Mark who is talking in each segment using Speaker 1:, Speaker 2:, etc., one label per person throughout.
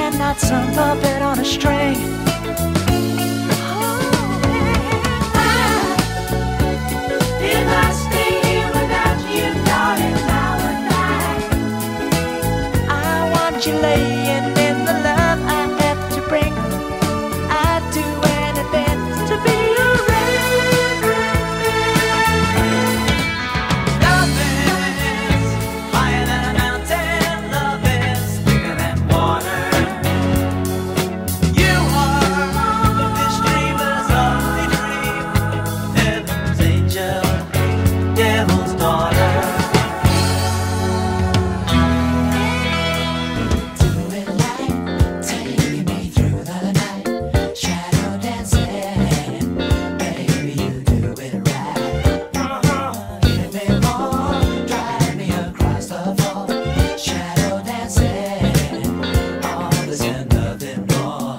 Speaker 1: and not some puppet on a string. If I stay here without you, darling, I would die. I want you laying in the love I have to bring. I'd do anything to be your love is higher than a mountain, love is bigger than water. You are the fish dreamers of the dream, heaven's angel, devil's daughter. Do it like taking me through the night, shadow dancing, baby, you do it right. Give me more, drive me across the floor, shadow dancing, all this and nothing more.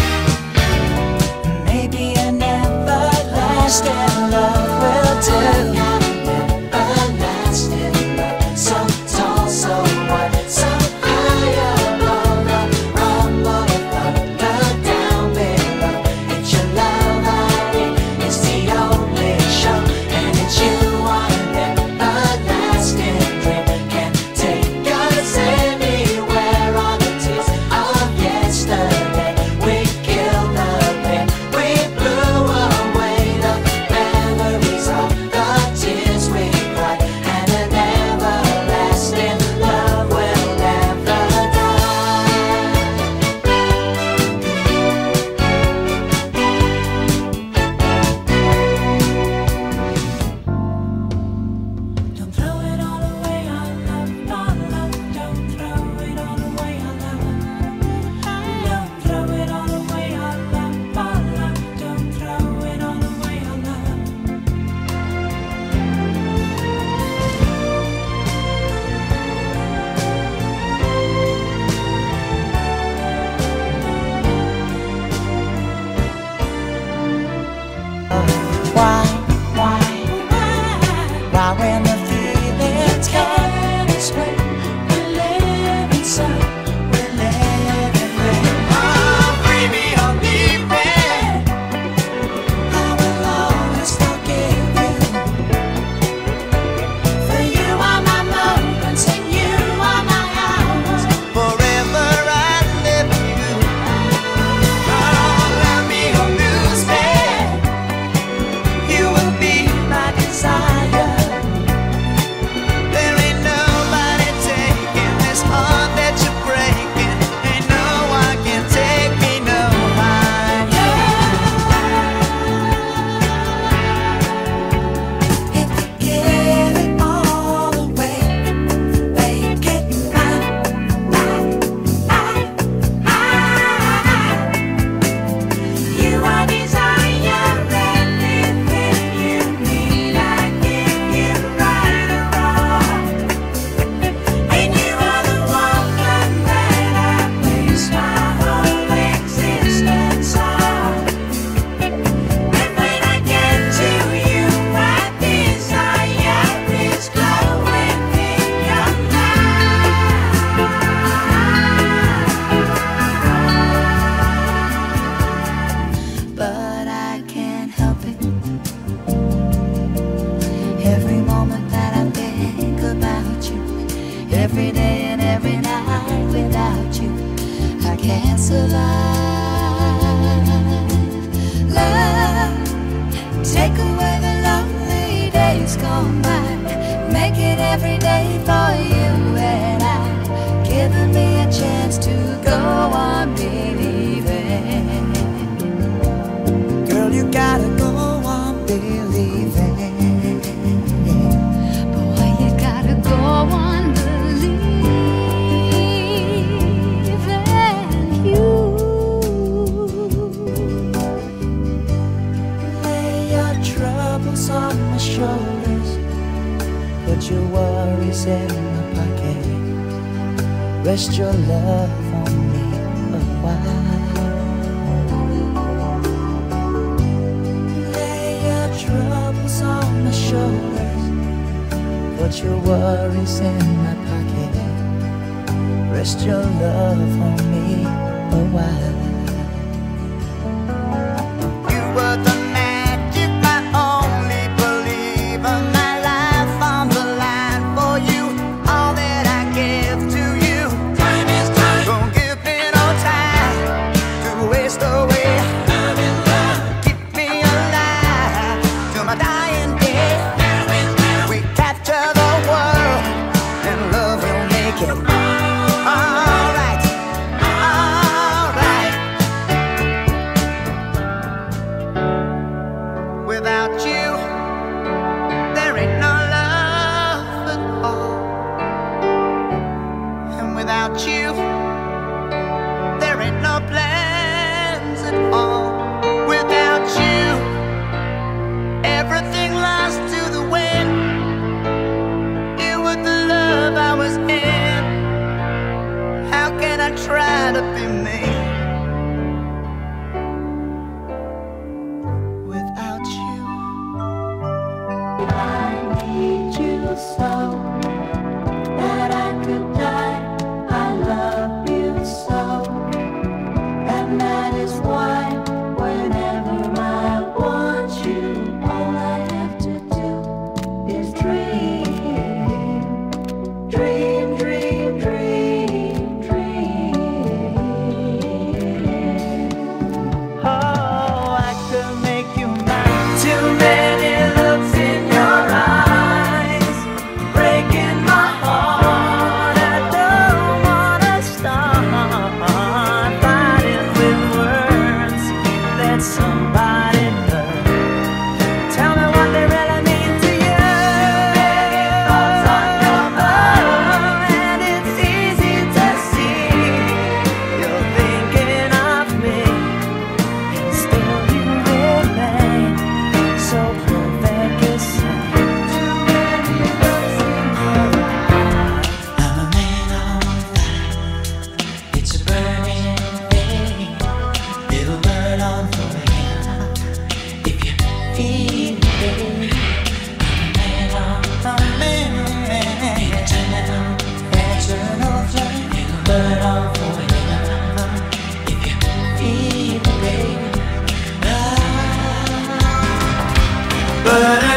Speaker 1: Maybe an everlasting love will do. Everlasting love, so tall, so wide, so high above the rumble of thunder down below. It's your love I need, it's the only show, and it's you on an everlasting dream. Can't take us anywhere on the tears of yesterday. We killed the pain, we blew away the memories of the tears we cried, and an everlasting love will never die. Don't throw it all away, our love, our love. Don't throw it all away, our love. Don't throw it all away, our love, our love. Don't throw it all away, our love. Why when the feelings can't explain? We live inside, we live in rain. Oh, free me or leave me. I will always forgive you. For you are my moments and you are my hours. Forever I live for you. Oh, love me or lose me. You will be my desire. There ain't nobody taking this heart that you're breaking. Ain't no one can take me no higher. If you give it all away, make it mine. You are desire, anything you need, I give you right or wrong. And you are the woman that I base my whole existence on. And when I get to you, my desire is glowing in your mind. But I can't help it. Every moment that I think about you, every day and every night without you, I can't survive. Love, take away the lonely days gone by, make it every day for you and I, giving me a chance to go on believing. Girl, you gotta go on believing. Boy, you gotta go on believing you. Lay your troubles on my shoulders, put your worries in my pocket. Rest your love on me a while. Lay your troubles on my shoulders, put your worries in my pocket. Rest your love on me to be me without you. I need you so that I could die. I love you so, and that is why whenever I want you, all I have to do is dream, dream, dream, dream, dream. Oh, I could make you mine. Too many looks in your eyes, breaking my heart. I don't wanna start fighting with words that somebody heard. Tell me what they really mean to you. Many thoughts on your mind, and it's easy to see you're thinking of me, and still you remain so perfectly sane. Too many looks in your eyes. I'm a man on fire. It's a burning thing. It'll burn on forever if you feel it, baby. I'm a man. Eternal flame. It'll burn on forever if you feel it, baby. But